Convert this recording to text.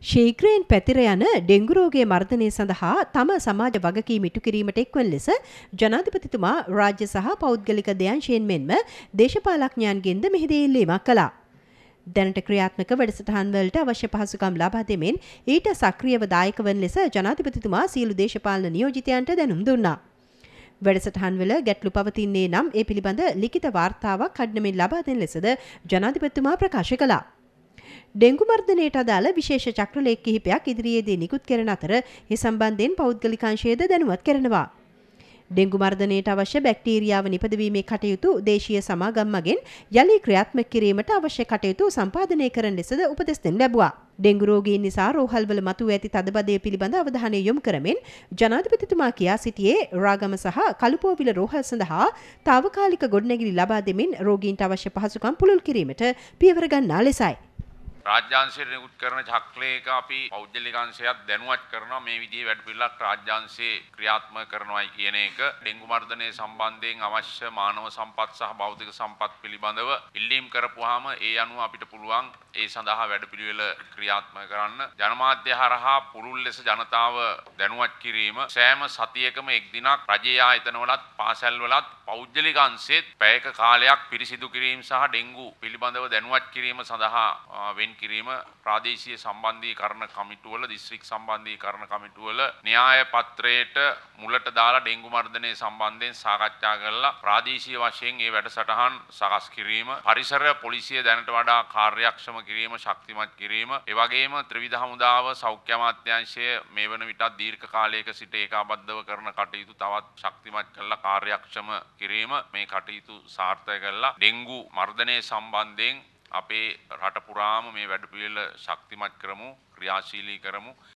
ශීඝ්‍රයෙන් පැතිර යන ඩෙංගු රෝගයේ මර්ධනය සඳහා තම සමාජ වගකීම් ඉටු කිරීමට එක්වන ලෙස ජනාධිපතිතුමා රාජ්‍ය සහ පෞද්ගලික දෙයන්ශයෙන් මෙන්ම දේශපාලඥයන්ගෙන්ද මෙහිදී ඉල්ලීමක් කළා. දැනට ක්‍රියාත්මක වැඩසටහන් වලට අවශ්‍ය පහසුකම් ලබා දෙමින් ඊට සක්‍රියව දායක වන ලෙස ජනාධිපතිතුමා සියලු දේශපාලන නියෝජිතයන්ට දැනුම් දුන්නා. වැඩසටහන් වල ගැටලු පවතින්නේ නම් ඒ පිළිබඳ ලිඛිත වාර්තාවක් කඩනමින් ලබා දෙන ලෙසද ජනාධිපතිතුමා ප්‍රකාශ කළා. ඩෙංගු මර්ධනයට අදාළ විශේෂ චක්‍රලේඛ කිහිපයක් ඉදිරියේදී නිකුත් කරන අතර ඒ සම්බන්ධයෙන් පෞද්ගලික අංශයද දැනුවත් කරනවා. ඩෙංගු මර්ධනයට අවශ්‍ය බැක්ටීරියාව නිපදවීමේ කටයුතු දේශීය සමාගම් මගින් යලි ක්‍රියාත්මක කිරීමට අවශ්‍ය කටයුතු සම්පාදනය කරන ලෙසද උපදෙස් දෙනු ලැබුවා. ඩෙංගු රෝගීන් නිසා රෝහල්වල මතුව ඇති තදබදය පිළිබඳ අවධානය යොමු කරමින් ජනාධිපතිතුමා කියා සිටියේ රාගම සහ කළුපෝවිල රෝහල් සඳහා తాවකාලික ගොඩනැගිලි ලබා දෙමින් රෝගීන්ට අවශ්‍ය පහසුකම් පුළුල් කිරීමට පියවර ගන්නා ලෙසයි. රාජ්‍යාංශයෙන් නිකුත් කරන චක්‍රලේඛ අපි පෞද්ගලික අංශයත් දැනුවත් කරනවා මේ විදිහේ වැඩපිළිවෙලක් රාජ්‍යාංශයේ ක්‍රියාත්මක කරනවායි කියන එක. ඩෙංගු මර්ධනය සම්බන්ධයෙන් අවශ්‍ය මානව සම්පත් සහ භෞතික සම්පත් පිළිබඳව ඉල්ලීම් කරපුවාම ඒ අනුව අපිට පුළුවන් ඒ සඳහා වැඩපිළිවෙල ක්‍රියාත්මක කරන්න. ජනමාධ්‍ය හරහා පුළුල් ලෙස ජනතාව දැනුවත් කිරීම සෑම සතියකම එක් දිනක් රජයේ ආයතනවලත් පාසල්වලත් පෞද්ගලික අංශෙත් පැයක කාලයක් පිරිසිදු කිරීම සහ ඩෙංගු පිළිබඳව දැනුවත් කිරීම සඳහා වෙන් කිරීම ප්‍රාදේශීය සම්බන්ධීකරණ කමිටුවල දිස්ත්‍රික් සම්බන්ධීකරණ කමිටුවල න්‍යාය පත්‍රයට මුලට දාලා ඩෙංගු මර්ධනය සම්බන්ධයෙන් සාකච්ඡා කරලා ප්‍රාදේශීය වශයෙන් මේ වැඩසටහන් සකස් කිරීම පරිසර පොලිසිය දැනට වඩා කාර්යක්ෂම කිරීම ශක්තිමත් කිරීම ඒ වගේම ත්‍රිවිධ හමුදාව සෞඛ්‍ය අමාත්‍යාංශය මේ වන විටත් දීර්ඝ කාලයක සිට ඒකාබද්ධව කරන කටයුතු තවත් ශක්තිමත් කරලා කාර්යක්ෂම කිරීම මේ කටයුතු සාර්ථක කරලා ඩෙංගු මර්ධනය සම්බන්ධයෙන් අපේ රට පුරාම මේ වැඩපිළිවෙල ශක්තිමත් කරමු ක්‍රියාශීලී කරමු